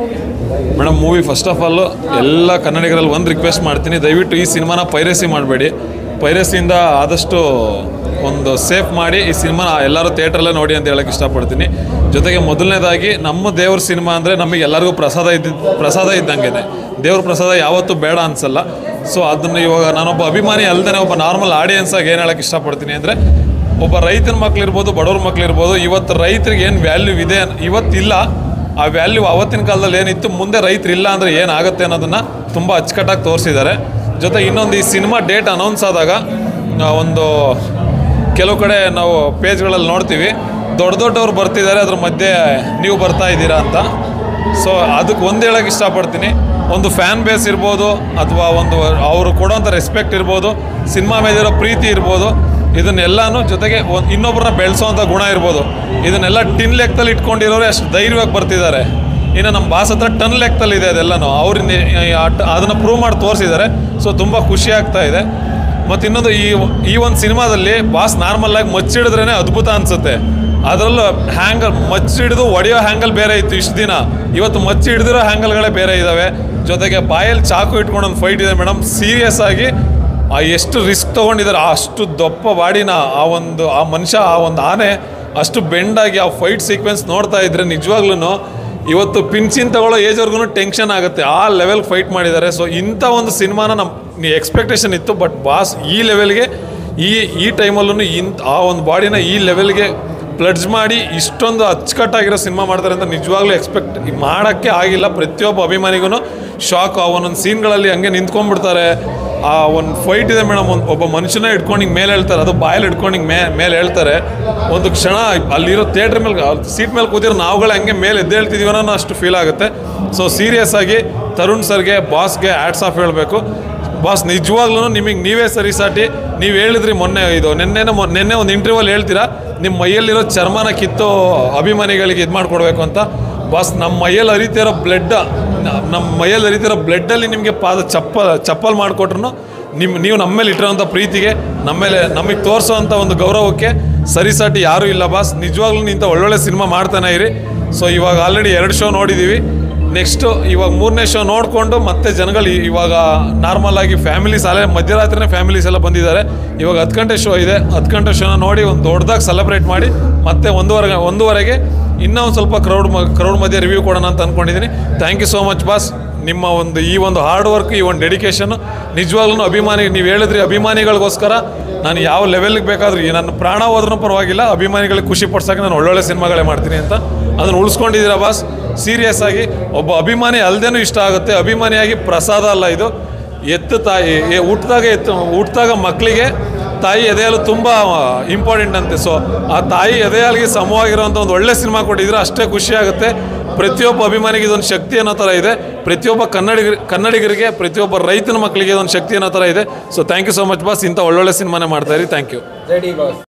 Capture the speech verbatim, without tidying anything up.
Madam movie first of all ಎಲ್ಲ ಕನ್ನಡಿಗರಲ್ಲಿ ಒಂದು ರಿಕ್ವೆಸ್ಟ್ ಮಾಡ್ತೀನಿ, ದಯವಿಟ್ಟು ಈ ಸಿನಿಮಾನ ಪೈರಸಿ ಮಾಡಬೇಡಿ. ಪೈರಸಿಯಿಂದ ಆದಷ್ಟು ಒಂದು ಸೇಫ್ ಮಾಡಿ ಈ ಸಿನಿಮಾನ ಎಲ್ಲರೂ ಥಿಯೇಟ್ರಲ್ಲೇ ನೋಡಿ ಅಂತ ಹೇಳೋಕ್ಕೆ ಇಷ್ಟಪಡ್ತೀನಿ. ಜೊತೆಗೆ ಮೊದಲನೇದಾಗಿ ನಮ್ಮ ದೇವ್ರ ಸಿನಿಮಾ ಅಂದರೆ ನಮಗೆ ಎಲ್ಲರಿಗೂ ಪ್ರಸಾದ ಇದ್ದ ಪ್ರಸಾದ ಇದ್ದಂಗೆ, ದೇವ್ರ ಪ್ರಸಾದ ಯಾವತ್ತೂ ಬೇಡ ಅನಿಸಲ್ಲ. ಸೊ ಅದನ್ನು ಇವಾಗ ನಾನೊಬ್ಬ ಅಭಿಮಾನಿ ಅಲ್ಲದೆ ಒಬ್ಬ ನಾರ್ಮಲ್ ಆಡಿಯನ್ಸಾಗಿ ಏನು ಹೇಳೋಕ್ಕೆ ಇಷ್ಟಪಡ್ತೀನಿ ಅಂದರೆ, ಒಬ್ಬ ರೈತನ ಮಕ್ಕಳಿರ್ಬೋದು, ಬಡವ್ರ ಮಕ್ಕಳಿರ್ಬೋದು, ಇವತ್ತು ರೈತರಿಗೆ ಏನು ವ್ಯಾಲ್ಯೂ ಇದೆ ಇವತ್ತಿಲ್ಲ, ಆ ವ್ಯಾಲ್ಯೂ ಆವತ್ತಿನ ಕಾಲದಲ್ಲಿ ಏನಿತ್ತು, ಮುಂದೆ ರೈತರು ಇಲ್ಲ ಅಂದರೆ ಏನಾಗುತ್ತೆ ಅನ್ನೋದನ್ನು ತುಂಬ ಅಚ್ಚುಕಟ್ಟಾಗಿ ತೋರಿಸಿದ್ದಾರೆ. ಜೊತೆ ಇನ್ನೊಂದು, ಈ ಸಿನಿಮಾ ಡೇಟ್ ಅನೌನ್ಸ್ ಆದಾಗ ಒಂದು ಕೆಲವು ಕಡೆ ನಾವು ಪೇಜ್ಗಳಲ್ಲಿ ನೋಡ್ತೀವಿ, ದೊಡ್ಡ ದೊಡ್ಡವ್ರು ಬರ್ತಿದ್ದಾರೆ, ಅದ್ರ ಮಧ್ಯೆ ನೀವು ಬರ್ತಾ ಇದ್ದೀರಾ ಅಂತ. ಸೊ ಅದಕ್ಕೆ ಒಂದು ಹೇಳೋಕ್ಕೆ ಇಷ್ಟಪಡ್ತೀನಿ, ಒಂದು ಫ್ಯಾನ್ ಬೇಸ್ ಇರ್ಬೋದು, ಅಥವಾ ಒಂದು ಅವರು ಕೊಡೋಂಥ ರೆಸ್ಪೆಕ್ಟ್ ಇರ್ಬೋದು, ಸಿನಿಮಾ ಮೇಲಿರೋ ಪ್ರೀತಿ ಇರ್ಬೋದು, ಇದನ್ನೆಲ್ಲನೂ ಜೊತೆಗೆ ಒಂದು ಇನ್ನೊಬ್ಬರನ್ನ ಬೆಳೆಸೋವಂಥ ಗುಣ ಇರ್ಬೋದು, ಇದನ್ನೆಲ್ಲ ಟಿನ್ ಲೆಕ್ಕದಲ್ಲಿ ಇಟ್ಕೊಂಡಿರೋರು ಅಷ್ಟು ಧೈರ್ಯವಾಗಿ ಬರ್ತಿದ್ದಾರೆ. ಇನ್ನು ನಮ್ಮ ಬಾಸ್ ಹತ್ರ ಟನ್ ಲೆಕ್ಕದಲ್ಲಿ ಇದೆ ಅದೆಲ್ಲನೂ, ಅವ್ರು ಅದನ್ನು ಪ್ರೂವ್ ಮಾಡಿ ತೋರಿಸಿದ್ದಾರೆ. ಸೊ ತುಂಬ ಖುಷಿ ಆಗ್ತಾ ಇದೆ. ಮತ್ತು ಇನ್ನೊಂದು, ಈ ಈ ಒಂದು ಸಿನಿಮಾದಲ್ಲಿ ಬಾಸ್ ನಾರ್ಮಲ್ಲಾಗಿ ಮಚ್ಚಿಡಿದ್ರೇ ಅದ್ಭುತ ಅನಿಸುತ್ತೆ. ಅದರಲ್ಲೂ ಹ್ಯಾಂಗಲ್ ಮಚ್ಚಿಡಿದು ಹೊಡೆಯೋ ಹ್ಯಾಂಗಲ್ ಬೇರೆ ಇತ್ತು ಇಷ್ಟು ದಿನ, ಇವತ್ತು ಮಚ್ಚಿ ಹಿಡಿದಿರೋ ಹ್ಯಾಂಗಲ್ಗಳೇ ಬೇರೆ ಇದ್ದಾವೆ. ಜೊತೆಗೆ ಬಾಯಲ್ಲಿ ಚಾಕು ಇಟ್ಕೊಂಡು ಒಂದು ಫೈಟ್ ಇದೆ ಮೇಡಮ್, ಸೀರಿಯಸ್ ಆಗಿ ಆ ಎಷ್ಟು ರಿಸ್ಕ್ ತೊಗೊಂಡಿದ್ದಾರೆ, ಅಷ್ಟು ದಪ್ಪ ಬಾಡಿನ ಆ ಒಂದು ಆ ಮನುಷ್ಯ, ಆ ಒಂದು ಆನೆ ಅಷ್ಟು ಬೆಂಡಾಗಿ ಆ ಫೈಟ್ ಸೀಕ್ವೆನ್ಸ್ ನೋಡ್ತಾ ಇದ್ರೆ ನಿಜವಾಗ್ಲೂ ಇವತ್ತು ಪಿನ್ಚಿನ್ ತಗೊಳ್ಳೋ ಏಜ್ವರೆಗೂ ಟೆನ್ಷನ್ ಆಗುತ್ತೆ, ಆ ಲೆವೆಲ್ ಫೈಟ್ ಮಾಡಿದ್ದಾರೆ. ಸೊ ಇಂಥ ಒಂದು ಸಿನಿಮಾನ ನಮ್ಮ ಎಕ್ಸ್ಪೆಕ್ಟೇಷನ್ ಇತ್ತು, ಬಟ್ ಬಾಸ್ ಈ ಲೆವೆಲ್ಗೆ ಈ ಈ ಟೈಮಲ್ಲೂ ಇಂಥ ಆ ಒಂದು ಬಾಡಿನ ಈ ಲೆವೆಲ್ಗೆ ಪ್ಲಡ್ಜ್ ಮಾಡಿ ಇಷ್ಟೊಂದು ಅಚ್ಚುಕಟ್ಟಾಗಿರೋ ಸಿನಿಮಾ ಮಾಡ್ತಾರೆ ಅಂತ ನಿಜವಾಗ್ಲೂ ಎಕ್ಸ್ಪೆಕ್ಟ್ ಮಾಡೋಕ್ಕೆ ಆಗಿಲ್ಲ. ಪ್ರತಿಯೊಬ್ಬ ಅಭಿಮಾನಿಗೂ ಶಾಕ್. ಆ ಒಂದೊಂದು ಸೀನ್ಗಳಲ್ಲಿ ಹಂಗೆ ನಿಂತ್ಕೊಂಡ್ಬಿಡ್ತಾರೆ. ಆ ಒಂದು ಫೈಟ್ ಇದೆ ಮೇಡಮ್, ಒಂದು ಒಬ್ಬ ಮನುಷ್ಯನೇ ಹಿಡ್ಕೊಂಡು ಹಿಂಗೆ ಮೇಲೆ ಹೇಳ್ತಾರೆ, ಅದು ಬಾಯಲ್ಲಿ ಹಿಡ್ಕೊಂಡು ಹಿಂಗೆ ಮೇ ಮೇಲೆ ಹೇಳ್ತಾರೆ. ಒಂದು ಕ್ಷಣ ಅಲ್ಲಿರೋ ಥಿಯೇಟ್ರ್ ಮೇಲೆ ಸೀಟ್ ಮೇಲೆ ಕೂತಿರೋ ನಾವುಗಳು ಹಂಗೆ ಮೇಲೆ ಎದ್ದೇಳ್ತಿದ್ದೀವಿ ಅನ್ನೋ ಅಷ್ಟು ಫೀಲ್ ಆಗುತ್ತೆ. ಸೊ ಸೀರಿಯಸ್ ಆಗಿ ತರುಣ್ ಸರ್ಗೆ, ಬಾಸ್ಗೆ ಹ್ಯಾಟ್ಸ್ ಆಫ್ ಹೇಳಬೇಕು. ಬಾಸ್ ನಿಜವಾಗ್ಲೂ ನಿಮಗೆ ನೀವೇ ಸರಿಸಾಟಿ. ನೀವು ಹೇಳಿದ್ರಿ ಮೊನ್ನೆ, ಇದು ನಿನ್ನೆನೇ ಮೊ ನಿನ್ನೆ ಒಂದು ಇಂಟರ್ವ್ಯೂವಲ್ಲಿ ಹೇಳ್ತೀರಾ, ನಿಮ್ಮ ಮೈಯಲ್ಲಿರೋ ಚರ್ಮನ ಕಿತ್ತು ಅಭಿಮಾನಿಗಳಿಗೆ ಇದು ಮಾಡಿಕೊಡ್ಬೇಕು ಅಂತ. ಬಾಸ್, ನಮ್ಮ ಮೈಯಲ್ಲಿ ಹರಿತಿರೋ ಬ್ಲಡ್, ನಮ್ಮ ಮೈಯಲ್ಲಿ ಹರಿತಿರೋ ಬ್ಲಡ್ಡಲ್ಲಿ ನಿಮಗೆ ಪಾದ ಚಪ್ಪಲ್ ಚಪ್ಪಲ್ ಮಾಡಿಕೊಟ್ರು ನಿಮ್ಮ ನೀವು ನಮ್ಮ ಮೇಲೆ ಇಟ್ಟಿರೋಂಥ ಪ್ರೀತಿಗೆ, ನಮ್ಮ ಮೇಲೆ ನಮಗೆ ತೋರಿಸೋವಂಥ ಒಂದು ಗೌರವಕ್ಕೆ ಸರಿಸಾಟಿ ಯಾರೂ ಇಲ್ಲ ಬಾಸ್. ನಿಜವಾಗ್ಲೂ ಇಂಥ ಒಳ್ಳೊಳ್ಳೆ ಸಿನಿಮಾ ಮಾಡ್ತಾನೆ ಇರಿ. ಸೊ ಇವಾಗ ಆಲ್ರೆಡಿ ಎರಡು ಶೋ ನೋಡಿದ್ದೀವಿ, ನೆಕ್ಸ್ಟು ಇವಾಗ ಮೂರನೇ ಶೋ ನೋಡಿಕೊಂಡು ಮತ್ತೆ ಜನಗಳು ಇವಾಗ ನಾರ್ಮಲಾಗಿ ಫ್ಯಾಮಿಲೀಸ್ ಅಲ್ಲೇ ಮಧ್ಯರಾತ್ರಿನೇ ಫ್ಯಾಮಿಲೀಸ್ ಎಲ್ಲ ಬಂದಿದ್ದಾರೆ. ಇವಾಗ ಹತ್ತು ಗಂಟೆ ಶೋ ಇದೆ, ಹತ್ತು ಗಂಟೆ ಶೋನ ನೋಡಿ ಒಂದು ದೊಡ್ಡದಾಗಿ ಸೆಲೆಬ್ರೇಟ್ ಮಾಡಿ ಮತ್ತೆ ಒಂದೂವರೆ ಒಂದೂವರೆಗೆ ಇನ್ನೂ ಒಂದು ಸ್ವಲ್ಪ ಕ್ರೌಡ್ ಮ ಕ್ರೌಡ್ ಮಧ್ಯೆ ರಿವ್ಯೂ ಕೊಡೋಣ ಅಂತ ಅಂದ್ಕೊಂಡಿದ್ದೀನಿ. Thank you so much boss. ನಿಮ್ಮ ಒಂದು ಈ ಒಂದು ಹಾರ್ಡ್ ವರ್ಕ್, ಈ ಒಂದು ಡೆಡಿಕೇಶನ್ ನಿಜವಾಗ್ಲೂ ಅಭಿಮಾನಿ, ನೀವು ಹೇಳಿದ್ರಿ ಅಭಿಮಾನಿಗಳಿಗೋಸ್ಕರ ನಾನು ಯಾವ ಲೆವೆಲ್ಗೆ ಬೇಕಾದ್ರೂ ನನ್ನ ಪ್ರಾಣ ಹೋದ್ರೂ ಪರವಾಗಿಲ್ಲ, ಅಭಿಮಾನಿಗಳಿಗೆ ಖುಷಿ ಪಡ್ಸೋಕೆ ನಾನು ಒಳ್ಳೊಳ್ಳೆ ಸಿನಿಮಾಗಳೇ ಮಾಡ್ತೀನಿ ಅಂತ ಅದನ್ನು ಉಳಿಸ್ಕೊಂಡಿದ್ದೀರಾ ಬಾಸ್. ಸೀರಿಯಸ್ ಆಗಿ ಒಬ್ಬ ಅಭಿಮಾನಿ ಅಲ್ಲದೇನೂ ಇಷ್ಟ ಆಗುತ್ತೆ. ಅಭಿಮಾನಿಯಾಗಿ ಪ್ರಸಾದ ಅಲ್ಲ ಇದು, ಎತ್ತು ತಾಯಿ ಹುಟ್ಟಿದಾಗ ಎತ್ತು ಹುಟ್ಟಿದಾಗ ಮಕ್ಕಳಿಗೆ ತಾಯಿ ಎದೆಯಲು ತುಂಬ ಇಂಪಾರ್ಟೆಂಟ್ ಅಂತೆ. ಸೊ ಆ ತಾಯಿ ಎದೆಯಾಲಿಗೆ ಸಮವಾಗಿರೋಂಥ ಒಂದು ಒಳ್ಳೆ ಸಿನಿಮಾ ಕೊಟ್ಟಿದ್ರೆ ಅಷ್ಟೇ ಖುಷಿ ಆಗುತ್ತೆ. ಪ್ರತಿಯೊಬ್ಬ ಅಭಿಮಾನಿಗೆ ಇದೊಂದು ಶಕ್ತಿ ಅನ್ನೋ ಥರ ಇದೆ, ಪ್ರತಿಯೊಬ್ಬ ಕನ್ನಡಿಗರ ಕನ್ನಡಿಗರಿಗೆ ಪ್ರತಿಯೊಬ್ಬ ರೈತನ ಮಕ್ಕಳಿಗೆ ಇದೊಂದು ಶಕ್ತಿ ಅನ್ನೋ ಥರ ಇದೆ. So thank you so much boss, ಇಂಥ ಒಳ್ಳೊಳ್ಳೆ ಸಿನಿಮಾನೇ ಮಾಡ್ತಾಯಿರಿ. Thank you.